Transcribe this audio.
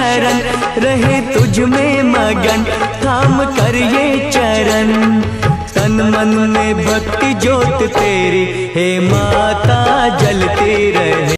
शरण, रहे तुझ में मगन थाम कर ये चरण। तन मन में भक्ति ज्योत तेरी हे माता जलती रहे।